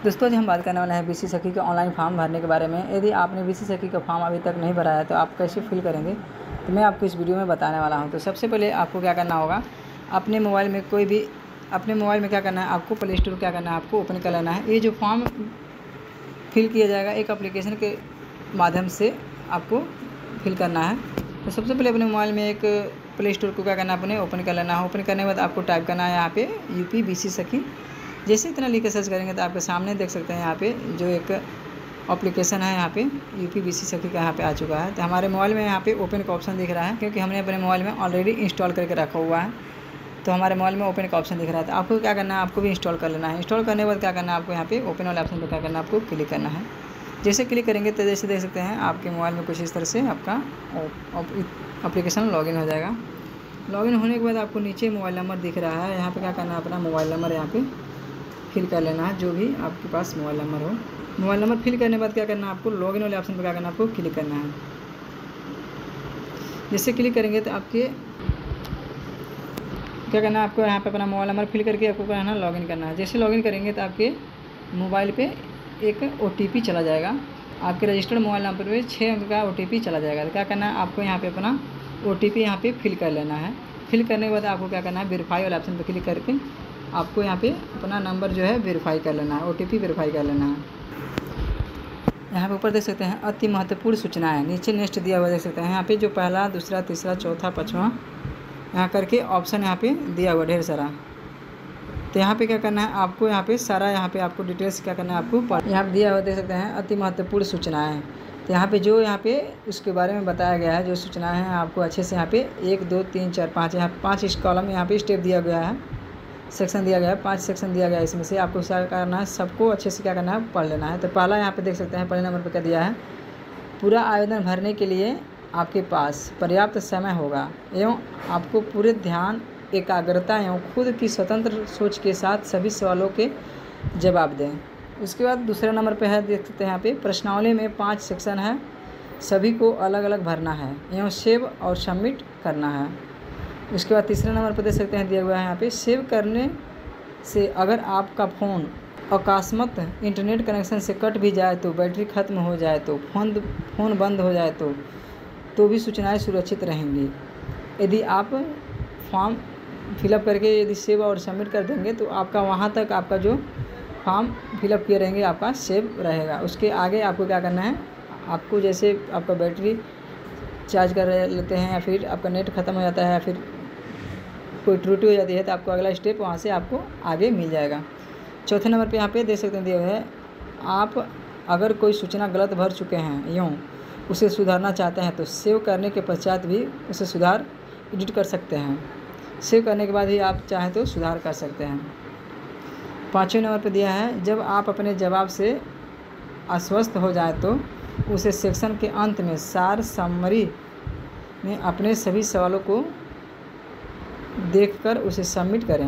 दोस्तों, आज हम बात करने वाले हैं बीसी सखी के ऑनलाइन फॉर्म भरने के बारे में। यदि आपने बीसी सखी का फॉर्म अभी तक नहीं भरा है तो आप कैसे फिल करेंगे, तो मैं आपको इस वीडियो में बताने वाला हूं। तो सबसे पहले आपको क्या करना होगा, अपने मोबाइल में क्या करना है, आपको प्ले स्टोर क्या करना है, आपको ओपन कर लेना है। ये जो फॉर्म फिल किया जाएगा एक एप्लीकेशन के माध्यम से आपको फिल करना है। तो सबसे पहले अपने मोबाइल में एक प्ले स्टोर को क्या करना है, अपने ओपन कर लेना है। ओपन करने के बाद आपको टाइप करना है यहाँ पे यूपी बीसी सखी। जैसे इतना लिख के सर्च करेंगे तो आपके सामने देख सकते हैं यहाँ पे जो एक एप्लीकेशन है, यहाँ पे यूपी बीसी सखी का यहाँ पे आ चुका है। तो हमारे मोबाइल में यहाँ पे ओपन का ऑप्शन दिख रहा है, क्योंकि हमने अपने मोबाइल में ऑलरेडी इंस्टॉल करके रखा हुआ है। तो हमारे मोबाइल में ओपन का ऑप्शन दिख रहा है। तो आपको क्या करना है, आपको भी इंस्टॉल कर लेना है। इंस्टॉल करने के बाद क्या करना है, आपको यहाँ पे ओपन वाले ऑप्शन पर क्या करना है, आपको क्लिक करना है। जैसे क्लिक करेंगे तो जैसे देख सकते हैं आपके मोबाइल में कुछ इस तरह से आपका एप्लीकेशन लॉगिन हो जाएगा। लॉगिन होने के बाद आपको नीचे मोबाइल नंबर दिख रहा है, यहाँ पे क्या करना है, अपना मोबाइल नंबर यहाँ पे फिल कर लेना है, जो भी आपके पास मोबाइल नंबर हो। मोबाइल नंबर फिल करने के बाद क्या करना है, आपको लॉगिन वाले ऑप्शन पर क्या करना है, आपको क्लिक करना है। जैसे क्लिक करेंगे तो आपके क्या करना है, आपको यहाँ पे अपना मोबाइल नंबर फिल करके आपको क्या करना है, लॉगिन करना है। जैसे लॉगिन करेंगे तो आपके मोबाइल पे एक OTP चला जाएगा। आपके रजिस्टर्ड मोबाइल नंबर पे 6 अंक का OTP चला जाएगा। तो क्या करना है, आपको यहाँ पे अपना OTP यहाँ पे फिल कर लेना है। फिल करने के बाद आपको क्या करना है, वेरीफाई वाले ऑप्शन पर क्लिक करके आपको यहाँ पे अपना नंबर जो है वेरीफाई कर लेना है, OTP वेरीफाई कर लेना है। यहाँ पे ऊपर देख सकते हैं अति महत्वपूर्ण सूचना है, नीचे नेक्स्ट दिया हुआ देख सकते हैं। यहाँ पे जो पहला, दूसरा, तीसरा, चौथा, पाँचवा यहाँ करके ऑप्शन यहाँ पे दिया हुआ ढेर सारा। तो यहाँ पे क्या करना है, आपको यहाँ पे सारा यहाँ पे आपको डिटेल्स क्या करना है, आपको यहाँ पे दिया हुआ देख सकते हैं अति महत्वपूर्ण सूचनाएँ। तो यहाँ पे जो यहाँ पे उसके बारे में बताया गया है, जो सूचनाएँ हैं आपको अच्छे से यहाँ पे 1 2 3 4 5 यहाँ 5 इस कॉलम यहाँ पे स्टेप दिया गया है, सेक्शन दिया गया है, 5 सेक्शन दिया गया है। इसमें से आपको क्या करना है, सबको अच्छे से क्या करना है, पढ़ लेना है। तो पहला यहाँ पे देख सकते हैं, पहले नंबर पे क्या दिया है, पूरा आवेदन भरने के लिए आपके पास पर्याप्त समय होगा एवं आपको पूरे ध्यान, एकाग्रता एवं खुद की स्वतंत्र सोच के साथ सभी सवालों के जवाब दें। उसके बाद दूसरे नंबर पे है, देख सकते हैं यहाँ पे प्रश्नावली में 5 सेक्शन है, सभी को अलग अलग भरना है एवं सेव और सबमिट करना है। उसके बाद तीसरे नंबर पर देख सकते हैं दिया हुआ है यहाँ पे, सेव करने से अगर आपका फ़ोन अकस्मात इंटरनेट कनेक्शन से कट भी जाए तो, बैटरी ख़त्म हो जाए तो, फ़ोन बंद हो जाए तो भी सूचनाएं सुरक्षित रहेंगी। यदि आप फॉर्म फिलअप करके यदि सेव और सबमिट कर देंगे तो आपका वहाँ तक आपका जो फॉर्म फिलअप किए रहेंगे आपका सेव रहेगा। उसके आगे आपको क्या करना है, आपको जैसे आपका बैटरी चार्ज कर लेते हैं या फिर आपका नेट ख़त्म हो जाता है या फिर कोई त्रुटि हो जाती है, तो आपको अगला स्टेप वहाँ से आपको आगे मिल जाएगा। चौथे नंबर पे यहाँ पे देख सकते हैं दिया हुआ है, आप अगर कोई सूचना गलत भर चुके हैं यूँ उसे सुधारना चाहते हैं तो सेव करने के पश्चात भी उसे सुधार एडिट कर सकते हैं। सेव करने के बाद ही आप चाहें तो सुधार कर सकते हैं। पाँचवें नंबर पर दिया है, जब आप अपने जवाब से आश्वस्त हो जाए तो उसे सेक्शन के अंत में सार समरी में अपने सभी सवालों को देखकर उसे सबमिट करें।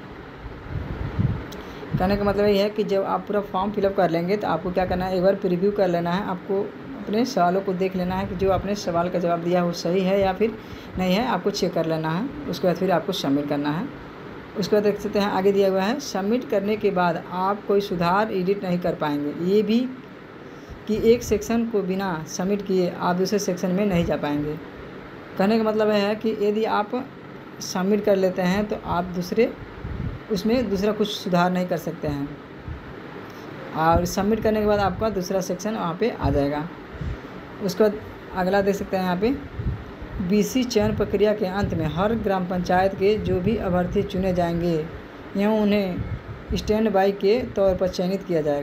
कहने का मतलब ये है कि जब आप पूरा फॉर्म फिलअप कर लेंगे तो आपको क्या करना है, एक बार प्रीव्यू कर लेना है। आपको अपने सवालों को देख लेना है कि जो आपने सवाल का जवाब दिया वो सही है या फिर नहीं है, आपको चेक कर लेना है। उसके बाद फिर आपको सबमिट करना है। उसके बाद देख सकते हैं आगे दिया हुआ है, सबमिट करने के बाद आप कोई सुधार एडिट नहीं कर पाएंगे। ये भी कि एक सेक्शन को बिना सबमिट किए आप दूसरे सेक्शन में नहीं जा पाएंगे। कहने का मतलब है कि यदि आप सबमिट कर लेते हैं तो आप उसमें दूसरा कुछ सुधार नहीं कर सकते हैं, और सबमिट करने के बाद आपका दूसरा सेक्शन वहाँ पे आ जाएगा। उसके बाद अगला देख सकते हैं यहाँ पे, बीसी चयन प्रक्रिया के अंत में हर ग्राम पंचायत के जो भी अभ्यर्थी चुने जाएंगे एवं उन्हें स्टैंड बाई के तौर पर चयनित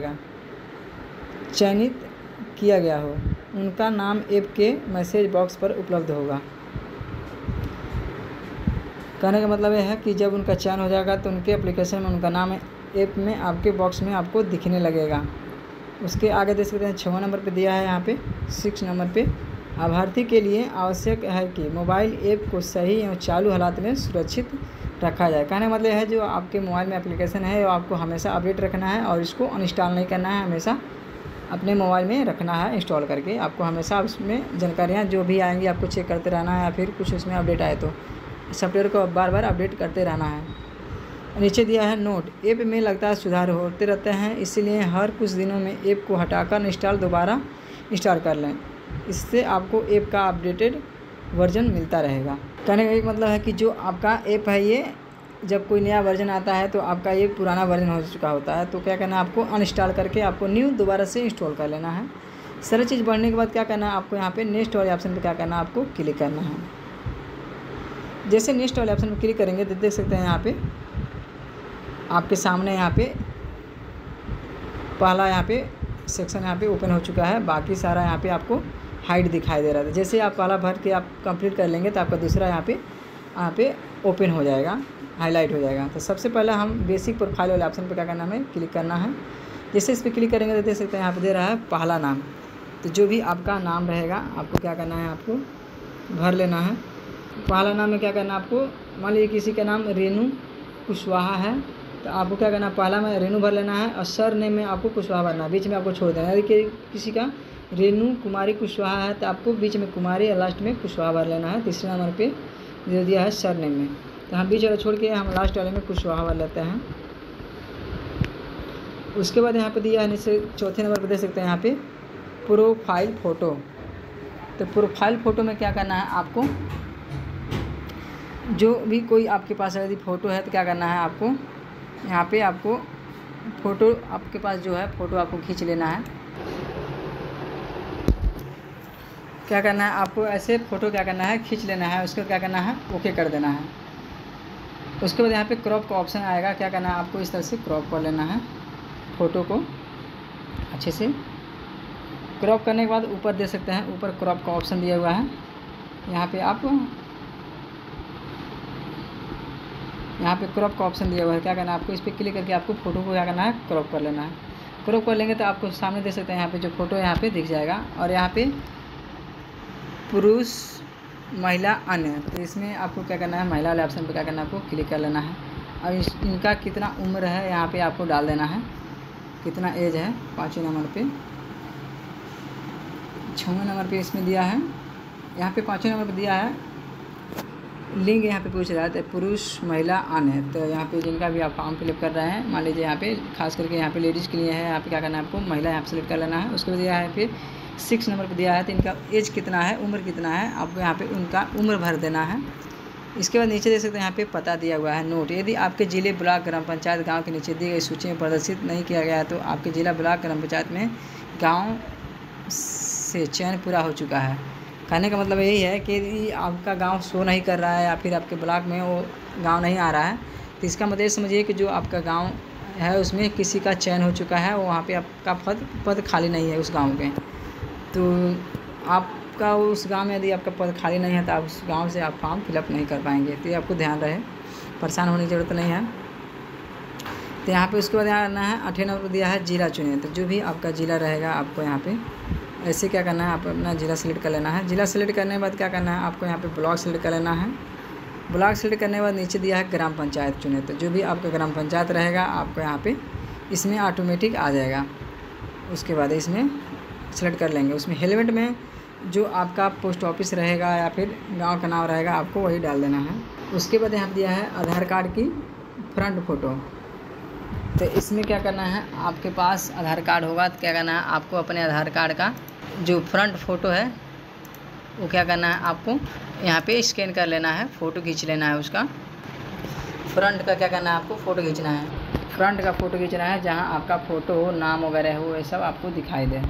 किया गया हो, उनका नाम ऐप के मैसेज बॉक्स पर उपलब्ध होगा। कहने का मतलब यह है कि जब उनका चयन हो जाएगा तो उनके एप्लीकेशन में उनका नाम ऐप में आपके बॉक्स में आपको दिखने लगेगा। उसके आगे देख सकते हैं 6वां नंबर पे दिया है यहाँ पे 6 नंबर पे, अभ्यर्थी के लिए आवश्यक है कि मोबाइल ऐप को सही एवं चालू हालात में सुरक्षित रखा जाए। कहने का मतलब है जो आपके मोबाइल में एप्लीकेशन है वो आपको हमेशा अपडेट रखना है और इसको अनइंस्टॉल नहीं करना है, हमेशा अपने मोबाइल में रखना है इंस्टॉल करके। आपको हमेशा उसमें जानकारियाँ जो भी आएंगी आपको चेक करते रहना है, या फिर कुछ उसमें अपडेट आए तो सॉफ्टवेयर को बार बार अपडेट करते रहना है। नीचे दिया है नोट, ऐप में लगातार सुधार होते रहते हैं, इसलिए हर कुछ दिनों में ऐप को हटाकर दोबारा इंस्टॉल कर लें। इससे आपको ऐप का अपडेटेड वर्जन मिलता रहेगा। कहने का एक मतलब है कि जो आपका ऐप है ये जब कोई नया वर्जन आता है तो आपका ये पुराना वर्जन हो चुका होता है, तो क्या करना है आपको अनइंस्टॉल करके आपको न्यू दोबारा से इंस्टॉल कर लेना है। सारी चीज़ बढ़ने के बाद क्या करना है आपको यहाँ पे नेक्स्ट वाले ऑप्शन पे क्या करना है आपको क्लिक करना है। जैसे नेक्स्ट वाले ऑप्शन पर क्लिक करेंगे तो देख सकते हैं यहाँ पे आपके सामने यहाँ पे पहला यहाँ पे सेक्शन यहाँ पे ओपन हो चुका है, बाकी सारा यहाँ पे आपको हाइड दिखाई दे रहा था। जैसे आप पहला भर के आप कंप्लीट कर लेंगे तो आपका दूसरा यहाँ पे ओपन हो जाएगा, हाईलाइट हो जाएगा। तो सबसे पहले हम बेसिक प्रोफाइल वाले ऑप्शन पे क्या करना है क्लिक करना है। जैसे इस पर क्लिक करेंगे तो देख सकते हैं यहाँ पे दे रहा है पहला नाम, तो जो भी आपका नाम रहेगा आपको क्या करना है आपको भर लेना है। पहला नाम में क्या करना है आपको, मान लीजिए किसी का नाम रेनू कुशवाहा है तो आपको क्या करना है पहला में रेनू भर लेना है और सर नेम में आपको कुशवाहा भरना है, बीच में आपको छोड़ देना है। यदि किसी का रेनू कुमारी कुशवाहा है तो आपको बीच में कुमारी और लास्ट में कुशवाहा भर लेना है। तीसरे नंबर पे दे दिया है सर नेम में, तो हम बीच वाला छोड़ के हम लास्ट वाले में कुशवाहा भर लेते हैं। उसके बाद यहाँ पे दिया है नीचे चौथे नंबर पे देख सकते हैं यहाँ पे प्रोफाइल फ़ोटो। तो प्रोफाइल फ़ोटो में क्या करना है आपको, जो भी कोई आपके पास यदि फ़ोटो है तो क्या करना है आपको यहाँ पे आपको फ़ोटो आपके पास जो है फ़ोटो आपको खींच लेना है। क्या करना है आपको ऐसे फ़ोटो क्या करना है खींच लेना है, उसको क्या करना है ओके कर देना है। उसके बाद यहाँ पे क्रॉप का ऑप्शन आएगा, क्या करना है आपको इस तरह से क्रॉप कर लेना है फ़ोटो को अच्छे से। क्रॉप करने के बाद ऊपर दे सकते हैं ऊपर क्रॉप का ऑप्शन दिया हुआ है, यहाँ पे क्रॉप का ऑप्शन दिया हुआ है। क्या करना है आपको इस पर क्लिक करके आपको फ़ोटो को क्या करना है क्रॉप कर लेना है। क्रॉप कर लेंगे तो आपको सामने दे सकते हैं यहाँ पे जो फ़ोटो यहाँ पे दिख जाएगा और यहाँ पे पुरुष महिला अन्य, तो इसमें आपको क्या करना है महिला वाले ऑप्शन पे क्या करना है आपको क्लिक कर लेना है। और इनका कितना उम्र है यहाँ पे आपको डाल देना है, कितना एज है 5वें नंबर पे। 6वें नंबर पे इसमें दिया है, यहाँ पे 5वें नंबर पे दिया है लिंग, यहाँ पे पूछ रहा है तो पुरुष महिला अन्य। तो यहाँ पे जिनका भी आप फॉर्म फिलअप कर रहे हैं, मान लीजिए यहाँ पे खास करके यहाँ पे लेडीज़ के लिए है, यहाँ पे क्या करना है आपको महिला यहाँ पे सेलेक्ट कर लेना है। उसके बाद दिया है फिर 6 नंबर पे दिया है तो इनका एज कितना है उम्र कितना है आपको यहाँ पे उनका उम्र भर देना है। इसके बाद नीचे देख सकते हैं यहाँ पे पता दिया हुआ है नोट, यदि आपके जिले ब्लॉक ग्राम पंचायत गाँव के नीचे दी गई सूची में प्रदर्शित नहीं किया गया है तो आपके जिला ब्लॉक ग्राम पंचायत में गाँव से चयन पूरा हो चुका है। कहने का मतलब यही है कि यदि आपका गांव शो नहीं कर रहा है या फिर आपके ब्लॉक में वो गांव नहीं आ रहा है तो इसका मतलब समझिए कि जो आपका गांव है उसमें किसी का चयन हो चुका है, वो वहाँ पे आपका पद खाली नहीं है उस गांव के। तो आपका उस गांव में यदि आपका पद खाली नहीं है तो आप उस गाँव से आप फॉर्म फिलअप नहीं कर पाएंगे। तो ये आपको ध्यान रहे, परेशान होने की ज़रूरत नहीं है। तो यहाँ पर उसके बाद यहाँ करना है 8वें नंबर पर दिया है जिला चुने, तो जो भी आपका ज़िला रहेगा आपको यहाँ पर ऐसे क्या करना है आप अपना ज़िला सेलेक्ट कर लेना है। ज़िला सेलेक्ट करने के बाद क्या करना है आपको यहाँ पे ब्लॉक सेलेक्ट कर लेना है। ब्लॉक सेलेक्ट करने के बाद नीचे दिया है ग्राम पंचायत चुने, तो जो भी आपका ग्राम पंचायत रहेगा आपको यहाँ पे इसमें ऑटोमेटिक आ जाएगा। उसके बाद इसमें सेलेक्ट कर लेंगे, उसमें हेलमेट में जो आपका पोस्ट ऑफिस रहेगा या फिर गाँव का नाम रहेगा आपको वही डाल देना है। उसके बाद यहाँ पर दिया है आधार कार्ड की फ्रंट फ़ोटो, तो इसमें क्या करना है आपके पास आधार कार्ड होगा तो क्या करना है आपको अपने आधार कार्ड का जो फ्रंट फ़ोटो है वो क्या करना है आपको यहाँ पे स्कैन कर लेना है, फ़ोटो खींच लेना है। उसका फ्रंट का क्या करना है आपको फ़ोटो खींचना है, फ्रंट का फ़ोटो खींचना है जहाँ आपका फ़ोटो हो, नाम वगैरह हो, ये सब आपको दिखाई दे।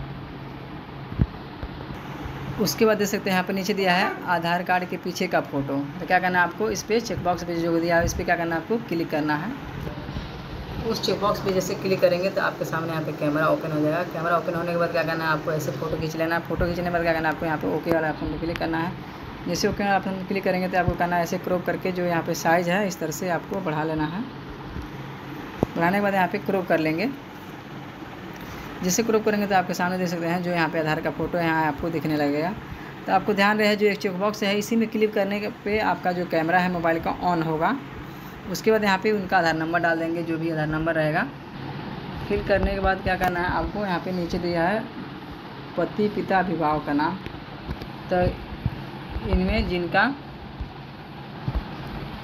उसके बाद देख सकते हैं यहाँ पर नीचे दिया है आधार कार्ड के पीछे का फ़ोटो, तो क्या करना है आपको इस पर चेकबॉक्स पे जो दिया है इस पर क्या करना है आपको क्लिक करना है। उस चेकबॉक्स पे जैसे क्लिक करेंगे तो आपके सामने यहाँ पे कैमरा ओपन हो जाएगा। कैमरा ओपन होने के बाद क्या करना है आपको ऐसे फ़ोटो खींच लेना है। फ़ोटो खींचने के बाद क्या करना है आपको यहाँ पे ओके वाला ऑप्शन पे क्लिक करना है। जैसे ओके वाला ऑप्शन पे क्लिक करेंगे तो आपको करना है ऐसे क्रॉप करके जो यहाँ पे साइज़ है इस तरह से आपको बढ़ा लेना है। बढ़ाने के बाद यहाँ पे क्रॉप कर लेंगे। जैसे क्रॉप करेंगे तो आपके सामने देख सकते हैं जो यहाँ पे आधार का फ़ोटो यहाँ आपको दिखने लगेगा। तो आपको ध्यान रहे जो एक चेकबॉक्स है इसी में क्लिक करने पे आपका जो कैमरा है मोबाइल का ऑन होगा। उसके बाद यहाँ पे उनका आधार नंबर डाल देंगे, जो भी आधार नंबर रहेगा। फिल करने के बाद क्या करना है आपको यहाँ पे नीचे दिया है पति पिता अभिभावक का नाम, तो इनमें जिनका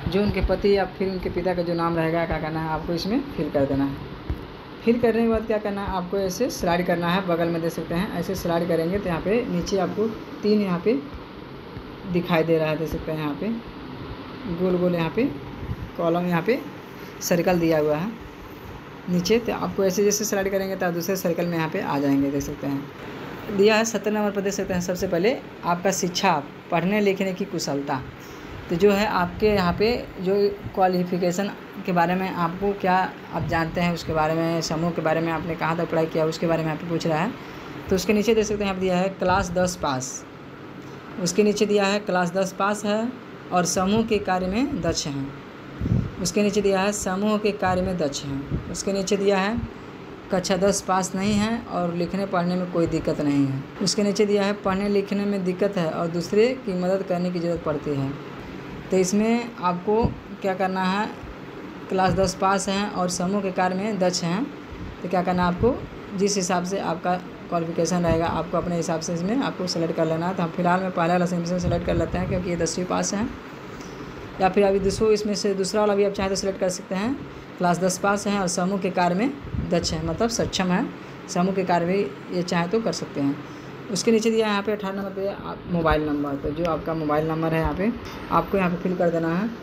जो उनके पति या फिर उनके पिता का जो नाम रहेगा क्या करना है आपको इसमें फिल कर देना है। फिल करने के बाद क्या करना है आपको ऐसे स्लाइड करना है, बगल में दे सकते हैं। ऐसे स्लाइड करेंगे तो यहाँ पे नीचे आपको 3 यहाँ पे दिखाई दे रहा है, दे सकते हैं यहाँ पे गोल गोल यहाँ पे कॉलम यहाँ पे सर्कल दिया हुआ है नीचे। तो आपको ऐसे जैसे स्लाइड करेंगे तो आप दूसरे सर्कल में यहाँ पे आ जाएंगे, देख सकते हैं। दिया है 17 नंबर पर, देख सकते हैं सबसे पहले आपका शिक्षा, पढ़ने लिखने की कुशलता। तो जो है आपके यहाँ पे जो क्वालिफिकेशन के बारे में आपको क्या आप जानते हैं उसके बारे में, समूह के बारे में आपने कहाँ तक पढ़ाई किया उसके बारे में यहाँ पे पूछ रहा है। तो उसके नीचे देख सकते हैं यहाँ पे दिया है क्लास 10 पास, उसके नीचे दिया है क्लास 10 पास है और समूह के कार्य में दक्ष हैं। उसके नीचे दिया है समूह के कार्य में दक्ष हैं। उसके नीचे दिया है कक्षा 10 पास नहीं है और लिखने पढ़ने में कोई दिक्कत नहीं है। उसके नीचे दिया है पढ़ने लिखने में दिक्कत है और दूसरे की मदद करने की ज़रूरत पड़ती है। तो इसमें आपको क्या करना है, क्लास 10 पास हैं और समूह के कार्य में दक्ष हैं। तो क्या करना है आपको, जिस हिसाब से आपका क्वालिफिकेशन रहेगा आपको अपने हिसाब से इसमें आपको सेलेक्ट कर लेना है। तो हम फिलहाल में पहला वाला सेक्शन सेलेक्ट कर लेते हैं क्योंकि ये 10वीं पास हैं, या फिर अभी इसमें से दूसरा वाला भी आप चाहें तो सेलेक्ट कर सकते हैं। क्लास 10 पास हैं और समूह के कार्य में दक्ष हैं, मतलब सक्षम है, समूह के कार्य भी ये चाहें तो कर सकते हैं। उसके नीचे दिया है यहाँ पे 18 नंबर पे आप मोबाइल नंबर। तो जो आपका मोबाइल नंबर है यहाँ पे आपको यहाँ पे फिल कर देना है।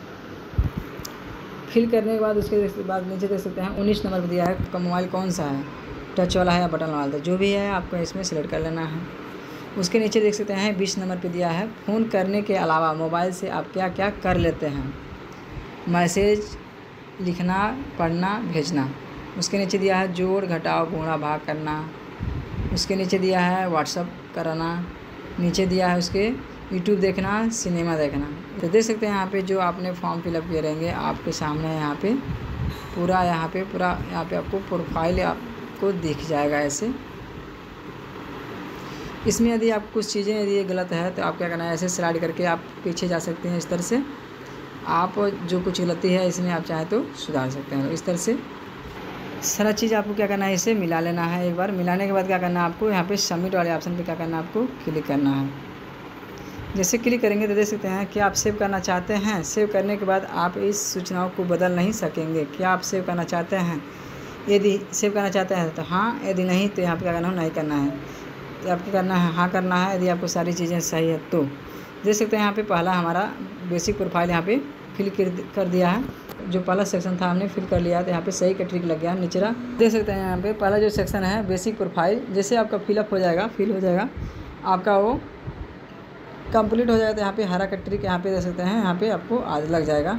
फिल करने के बाद उसके बाद नीचे देख सकते हैं 19 नंबर पे दिया है आपका मोबाइल कौन सा है, टच वाला है या बटन वाला, तो जो भी है आपको इसमें सेलेक्ट कर लेना है। उसके नीचे देख सकते हैं 20 नंबर पे दिया है फ़ोन करने के अलावा मोबाइल से आप क्या क्या कर लेते हैं, मैसेज लिखना, पढ़ना, भेजना। उसके नीचे दिया है जोड़ घटाव गुणा भाग करना। उसके नीचे दिया है व्हाट्सअप कराना। नीचे दिया है उसके यूट्यूब देखना, सिनेमा देखना। तो देख सकते हैं यहाँ पे जो आपने फॉर्म फिलअप किए रहेंगे आपके सामने यहाँ पे पूरा आपको प्रोफाइल आपको दिख जाएगा ऐसे। इसमें यदि आप कुछ चीज़ें यदि ये गलत है तो आप क्या करना है, ऐसे स्लाइड करके आप पीछे जा सकते हैं। इस तरह से आप जो कुछ गलती है इसमें आप चाहें तो सुधार सकते हैं। इस तरह से सारा चीज़ आपको क्या करना है, इसे मिला लेना है। एक बार मिलाने के बाद क्या करना है आपको यहाँ पे सबमिट वाले ऑप्शन पे क्या करना है आपको क्लिक करना है। जैसे क्लिक करेंगे तो देख सकते हैं कि आप सेव करना चाहते हैं। सेव करने के बाद आप इस सूचनाओं को बदल नहीं सकेंगे। क्या आप सेव करना चाहते हैं? यदि सेव करना चाहते हैं तो हाँ, यदि नहीं तो यहाँ पर क्या करना है, नहीं करना है। आपको करना है हाँ करना है, यदि आपको सारी चीज़ें सही है तो। देख सकते हैं यहाँ पे पहला हमारा बेसिक प्रोफाइल यहाँ पे फिल कर दिया है। जो पहला सेक्शन था हमने फिल कर लिया, तो यहाँ पे सही का ट्रिक लग गया। निचरा देख सकते हैं यहाँ पे पहला जो सेक्शन है बेसिक प्रोफाइल, जैसे आपका फिलअप हो जाएगा, फिल हो जाएगा आपका, वो कंप्लीट हो जाएगा तो यहाँ पे हरा का ट्रिक यहाँ पे देख सकते हैं, यहाँ पे आपको आज लग जाएगा।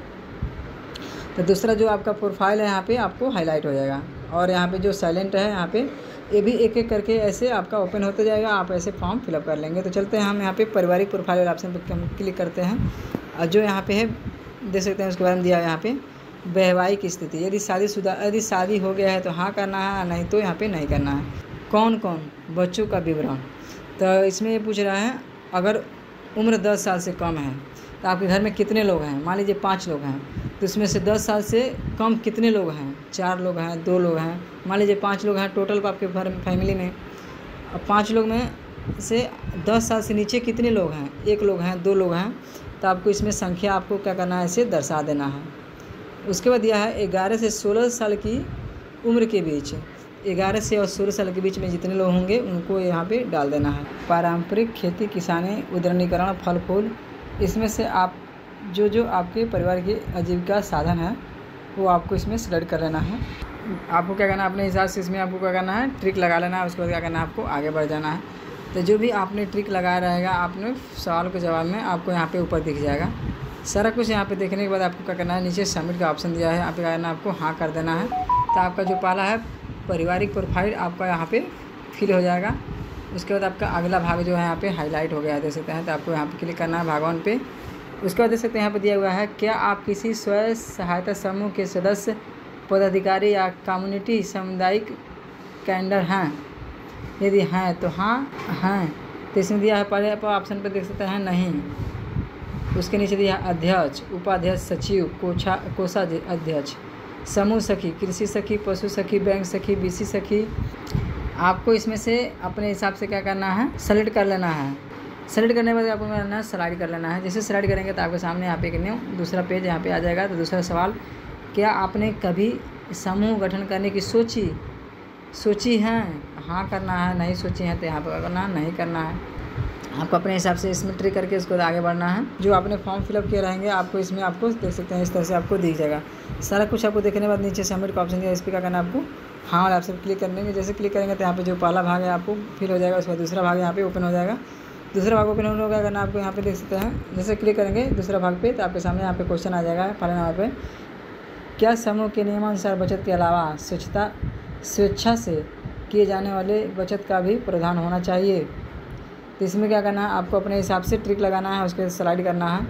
तो दूसरा जो आपका प्रोफाइल है यहाँ पे आपको हाईलाइट हो जाएगा। और यहाँ पे जो साइलेंट है यहाँ पे ये भी एक एक करके ऐसे आपका ओपन होते जाएगा, आप ऐसे फॉर्म फिलअप कर लेंगे। तो चलते हैं हम यहाँ पे पारिवारिक प्रोफाइल वाले ऑप्शन पर क्लिक करते हैं। और जो यहाँ पे है देख सकते हैं उसके बारे में दिया है यहाँ पे वैवाहिक स्थिति, यदि शादी हो गया है तो हाँ करना है, नहीं तो यहाँ पे नहीं करना है। कौन कौन, बच्चों का विवरण। तो इसमें ये पूछ रहा है अगर उम्र 10 साल से कम है तो आपके घर में कितने लोग हैं। मान लीजिए 5 लोग हैं तो इसमें से 10 साल से कम कितने लोग हैं, 4 लोग हैं, 2 लोग हैं। मान लीजिए 5 लोग हैं टोटल आपके घर फैमिली में। अब 5 लोग में से 10 साल से नीचे कितने लोग हैं, 1 लोग हैं, 2 लोग हैं। तो आपको इसमें संख्या आपको क्या करना है, इसे दर्शा देना है। उसके बाद दिया है 11 से 16 साल की उम्र के बीच, 11 से और 16 साल के बीच में जितने लोग होंगे उनको यहाँ पे डाल देना है। पारंपरिक खेती किसानी उद्वनीकरण फल फूल, इसमें से आप जो आपके परिवार की आजीविका साधन है वो आपको इसमें सेलेक्ट कर लेना है। आपको क्या करना है, अपने हिसाब से इसमें आपको क्या करना है, ट्रिक लगा लेना है। उसके बाद क्या करना है, आपको आगे बढ़ जाना है। तो जो भी आपने ट्रिक लगाया रहेगा आपने सवाल के जवाब में आपको यहाँ पे ऊपर दिख जाएगा सारा कुछ। यहाँ पे देखने के बाद आपको क्या करना है, नीचे सबमिट का ऑप्शन दिया है, यहाँ पे क्या करना है, आपको हाँ कर देना है। तो आपका जो पहला है पारिवारिक प्रोफाइल आपका यहाँ पे फिल हो जाएगा। उसके बाद आपका अगला भाग जो है यहाँ पे हाईलाइट हो गया देख सकते हैं। तो आपको यहाँ पे क्लिक करना है भागवान पे। उसके बाद देख सकते हैं यहाँ पे दिया हुआ है क्या आप किसी स्वयं सहायता समूह के सदस्य, पदाधिकारी या कम्युनिटी सामुदायिक कैंडर हैं। यदि हैं तो हाँ हैं। तो इसमें दिया है पहले ऑप्शन पर देख सकते हैं नहीं। उसके नीचे दिया है अध्यक्ष, उपाध्यक्ष, सचिव, कोषाध्यक्ष, समूह सखी, कृषि सखी, पशु सखी, बैंक सखी, बीसी सखी। आपको इसमें से अपने हिसाब से क्या करना है, सेलेक्ट कर लेना है। सेलेक्ट करने के बाद आपको करना है स्लाइड कर लेना है। जैसे स्लाइड करेंगे तो आपके सामने यहाँ पे एक न्यू दूसरा पेज यहाँ पे आ जाएगा। तो दूसरा सवाल, क्या आपने कभी समूह गठन करने की सोची है? हाँ करना है, नहीं सोची है तो यहाँ पर करना है, नहीं करना है। आपको अपने हिसाब से इसमें ट्रिक करके इसको आगे बढ़ना है। जो आपने फॉर्म फिलअप किए रहेंगे आपको इसमें आपको देख सकते हैं इस तरह से आपको दिख जाएगा सारा कुछ। आपको देखने के बाद नीचे सबमिट का ऑप्शन दिया, इस पर क्या करना है आपको हाँ वाला ऑप्शन क्लिक करने के। जैसे क्लिक करेंगे तो यहाँ पे जो पहला भाग है आपको फिल हो जाएगा, उसके बाद दूसरा भाग यहाँ पे ओपन हो जाएगा। दूसरा भाग ओपन होने का करना आपको यहाँ पे देख सकते हैं। जैसे क्लिक करेंगे दूसरा भाग पे तो आपके सामने यहाँ पे क्वेश्चन आ जाएगा पहले नंबर पे, क्या समूह के नियमानुसार बचत के अलावा स्वेच्छा से किए जाने वाले बचत का भी प्रावधान होना चाहिए? तो इसमें क्या करना है आपको अपने हिसाब से ट्रिक लगाना है, उसके बाद स्लाइड करना है,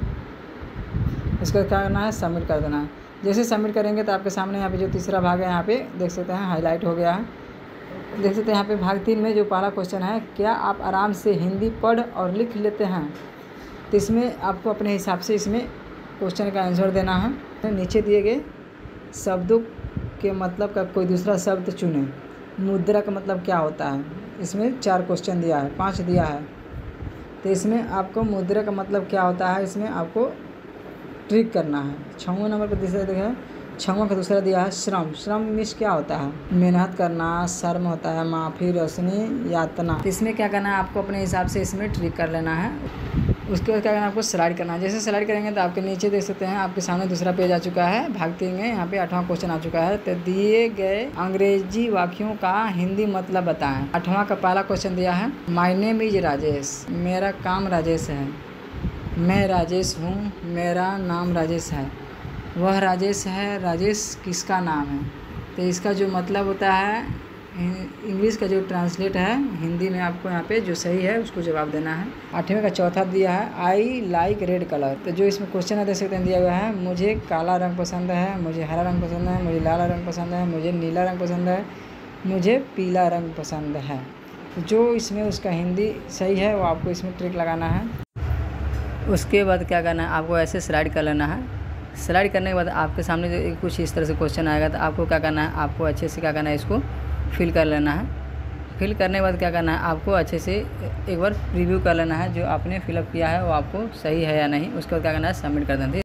उसके बाद क्या करना है सबमिट कर देना है। जैसे सबमिट करेंगे तो आपके सामने यहाँ पे जो तीसरा भाग है यहाँ पे देख सकते हैं हाईलाइट हो गया है। देख सकते हैं यहाँ पे भाग 3 में जो पहला क्वेश्चन है, क्या आप आराम से हिंदी पढ़ और लिख लेते हैं? तो इसमें आपको अपने हिसाब से इसमें क्वेश्चन का आंसर देना है। तो नीचे दिए गए शब्दों के मतलब का कोई दूसरा शब्द चुनें। मुद्रा का मतलब क्या होता है? इसमें 4 क्वेश्चन दिया है, 5 दिया है। तो इसमें आपको मुद्रा का मतलब क्या होता है इसमें आपको ट्रिक करना है। 6वें नंबर पर दूसरा देखा है, 6वां का दूसरा दिया है श्रम मीन्स क्या होता है? मेहनत करना, शर्म होता है, माफ़ी, रोशनी, यातना। इसमें क्या करना है आपको अपने हिसाब से इसमें ट्रिक कर लेना है। उसके बाद क्या करना है आपको स्लाइड करना है। जैसे स्लाइड करेंगे तो आपके नीचे देख सकते हैं आपके सामने दूसरा पेज आ चुका है। भाग 3 में यहाँ पे 8वां क्वेश्चन आ चुका है। तो दिए गए अंग्रेजी वाक्यों का हिंदी मतलब बताएं। 8वां का पहला क्वेश्चन दिया है, माय नेम इज राजेश, मेरा काम राजेश है। मैं राजेश हूँ, मेरा नाम राजेश है। वह राजेश है, राजेश किसका नाम है? तो इसका जो मतलब होता है इंग्लिश का जो ट्रांसलेट है हिंदी में आपको यहाँ पे जो सही है उसको जवाब देना है। 8वें का चौथा दिया है, आई लाइक रेड कलर। तो जो इसमें क्वेश्चन है देख सकते हैं दिया हुआ है, मुझे काला रंग पसंद है, मुझे हरा रंग पसंद है, मुझे लाल रंग पसंद है, मुझे नीला रंग पसंद है, मुझे पीला रंग पसंद है। जो इसमें उसका हिंदी सही है वो आपको इसमें ट्रिक लगाना है। उसके बाद क्या करना है आपको ऐसे स्लाइड कर लेना है। स्लाइड करने के बाद आपके सामने जो कुछ इस तरह से क्वेश्चन आएगा तो आपको क्या करना है आपको अच्छे से क्या करना है इसको फिल कर लेना है। फिल करने के बाद क्या करना है आपको अच्छे से एक बार रिव्यू कर लेना है जो आपने फिलअप किया है वो आपको सही है या नहीं। उसके बाद क्या करना है सबमिट कर देना है।